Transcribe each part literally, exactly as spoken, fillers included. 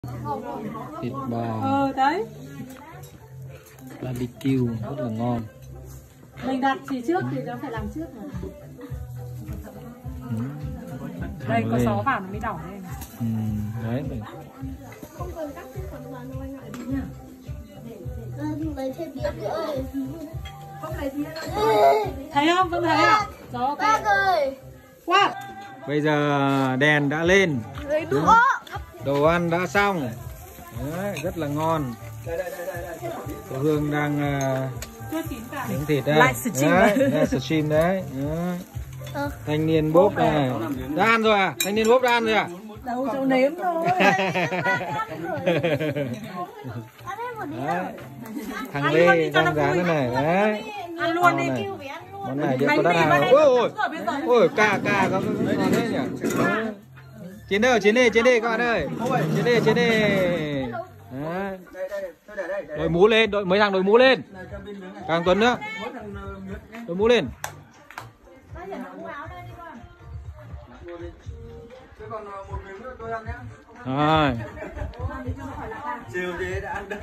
Thịt bò. Ờ đấy. Barbecue rất là ngon. Mình đặt chỉ trước thì nó phải làm trước mà. Ừ. Đây có lên. gió vào nó mới đỏ lên. Ừ, đấy. Không cần cắt cái phần vào đâu anh ạ. À, lấy thêm đĩa nữa để không lấy đĩa đâu. Thấy không? Vẫn thấy à? Gió Bác ơi. quá. Bây giờ đèn đã lên. Lấy đũa. Đồ ăn đã xong. Đấy, rất là ngon. Cô Hương đang uh, miếng thịt đây. Đấy, livestream đấy. Đấy. Ờ. Thanh niên bốp này. Đã ăn rồi à? Thanh niên bốp đã ăn rồi à? Đâu cháu nếm thôi. Đấy. Thằng Lê đang dán thế này. Đấy. Ăn luôn đi. Này. Món này điện có đắt hàng. Ôi ôi. Ôi ca ca có ngon thế nhỉ. Chiến đây, chiến đi, chiến đi các bạn ơi. Chiến đi, chiến đi. Đấy. Đội mũ lên, đội mấy thằng đội mũ lên. Càng Tuấn nữa. Đội mũ lên. Rồi. Chiều thế đã ăn đâu.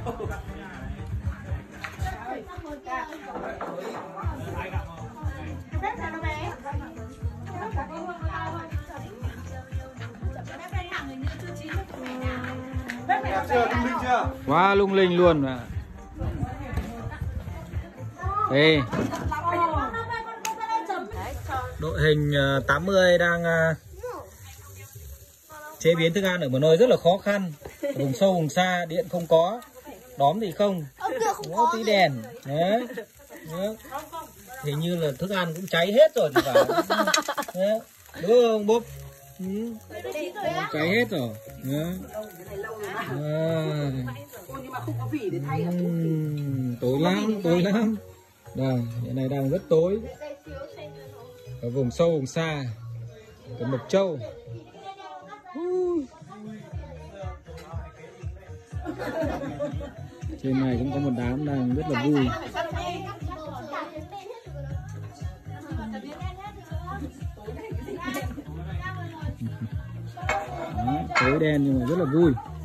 Quá lung linh luôn mà. Đây. Đội hình tám mươi đang chế biến thức ăn ở một nơi rất là khó khăn, ở vùng sâu vùng xa, điện không có, đóm thì không, có tí đèn. Đấy. Đấy. Hình như là thức ăn cũng cháy hết rồi thì phải. Đấy. Đúng không bốp? Ừ. Cháy hết rồi. Đấy. À. Uhm, tối lắm, tối lắm. Đây, hiện nay đang rất tối. Ở vùng sâu vùng xa, ở Mộc Châu. Trên này cũng có một đám đang rất là vui. Đó, tối đen nhưng mà rất là vui.